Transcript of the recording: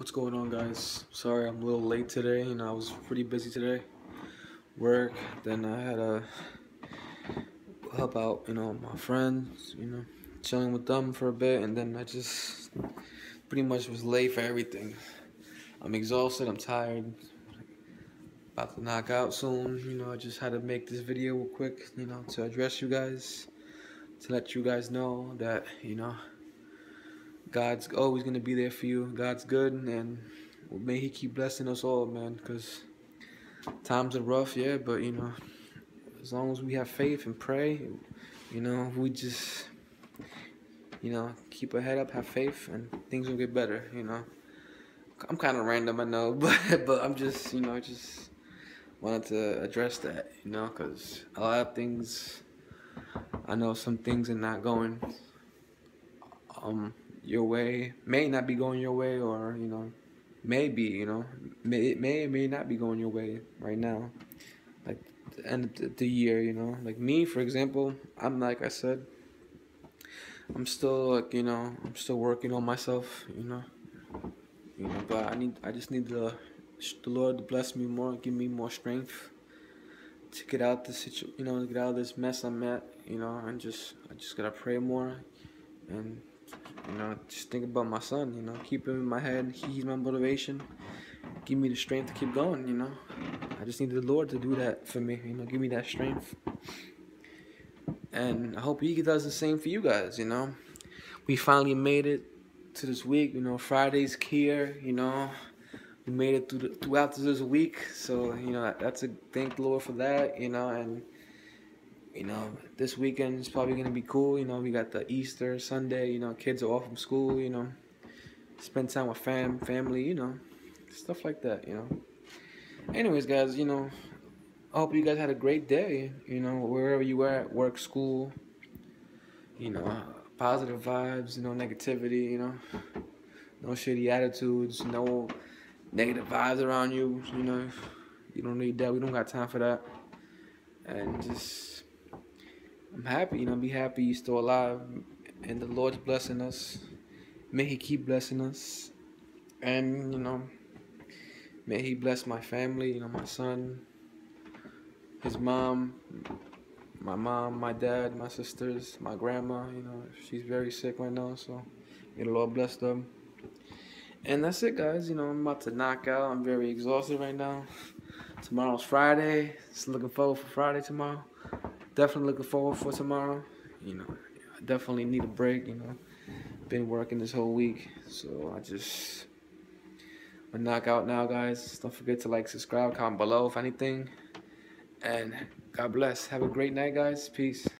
What's going on, guys? Sorry I'm a little late today. I was pretty busy today. Work, then I had to help out, my friends, chilling with them for a bit, and then I just pretty much was late for everything. I'm exhausted, I'm tired, about to knock out soon. I just had to make this video real quick, to address you guys, to let you guys know that, God's always gonna be there for you. God's good, and may He keep blessing us all, man. Because times are rough, yeah, but as long as we have faith and pray, we just, keep our head up, have faith, and things will get better. I'm kind of random, I know, but I'm just, I just wanted to address that, because a lot of things, I know some things are not going your way, may not be going your way, or maybe it may not be going your way right now, like the end of the year. Like me, for example, I'm, like I said, I'm still, like, I'm still working on myself, but I just need the Lord to bless me more, give me more strength to get out this get out of this mess I'm at, and I just gotta pray more, and just think about my son, keep him in my head. He's my motivation. Give me the strength to keep going, I just need the Lord to do that for me, give me that strength. And I hope He does the same for you guys, We finally made it to this week, Friday's here, We made it throughout this week, so, that's a thank the Lord for that, and this weekend is probably gonna be cool. We got the Easter Sunday. Kids are off from school. Spend time with family. Stuff like that. Anyways, guys, I hope you guys had a great day. Wherever you were at work, school. Positive vibes. Negativity. No shitty attitudes. No negative vibes around you. You don't need that. We don't got time for that. And just, I'm happy, be happy you're still alive, and the Lord's blessing us. May He keep blessing us, and may He bless my family, my son, his mom, my dad, my sisters, my grandma. She's very sick right now, so may the Lord bless them. And that's it, guys. I'm about to knock out. I'm very exhausted right now. Tomorrow's Friday. Just looking forward for Friday tomorrow. Definitely looking forward for tomorrow. I definitely need a break. Been working this whole week, so I'm knock out now, guys. Don't forget to like, subscribe, comment below if anything, and God bless. Have a great night, guys. Peace.